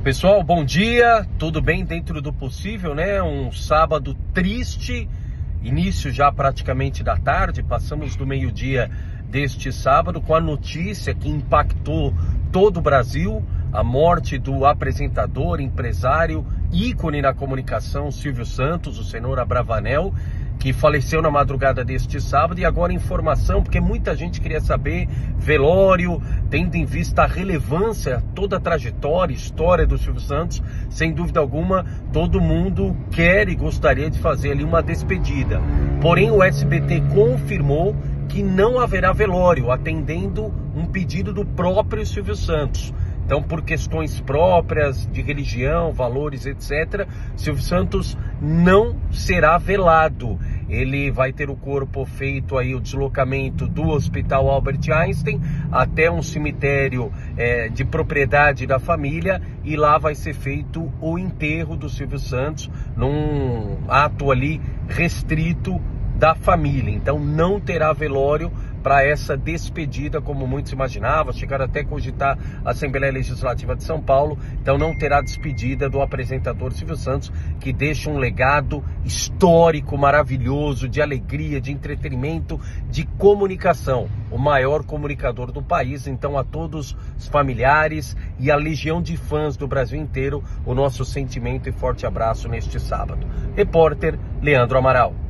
Pessoal, bom dia, tudo bem dentro do possível, né? Um sábado triste, início já praticamente da tarde, passamos do meio-dia deste sábado com a notícia que impactou todo o Brasil, a morte do apresentador, empresário, ícone na comunicação, Silvio Santos, o senhor Abravanel, que faleceu na madrugada deste sábado. E agora informação, porque muita gente queria saber, velório, tendo em vista a relevância, toda a trajetória, história do Silvio Santos, sem dúvida alguma, todo mundo quer e gostaria de fazer ali uma despedida. Porém, o SBT confirmou que não haverá velório, atendendo um pedido do próprio Silvio Santos. Então, por questões próprias de religião, valores, etc., Silvio Santos não será velado. Ele vai ter o corpo feito aí, o deslocamento do Hospital Albert Einstein até um cemitério de propriedade da família, e lá vai ser feito o enterro do Silvio Santos num ato ali restrito da família. Então não terá velório para essa despedida, como muitos imaginavam, chegaram até a cogitar a Assembleia Legislativa de São Paulo. Então não terá despedida do apresentador Silvio Santos, que deixa um legado histórico, maravilhoso, de alegria, de entretenimento, de comunicação, o maior comunicador do país. Então, a todos os familiares e a legião de fãs do Brasil inteiro, o nosso sentimento e forte abraço neste sábado. Repórter Leandro Amaral.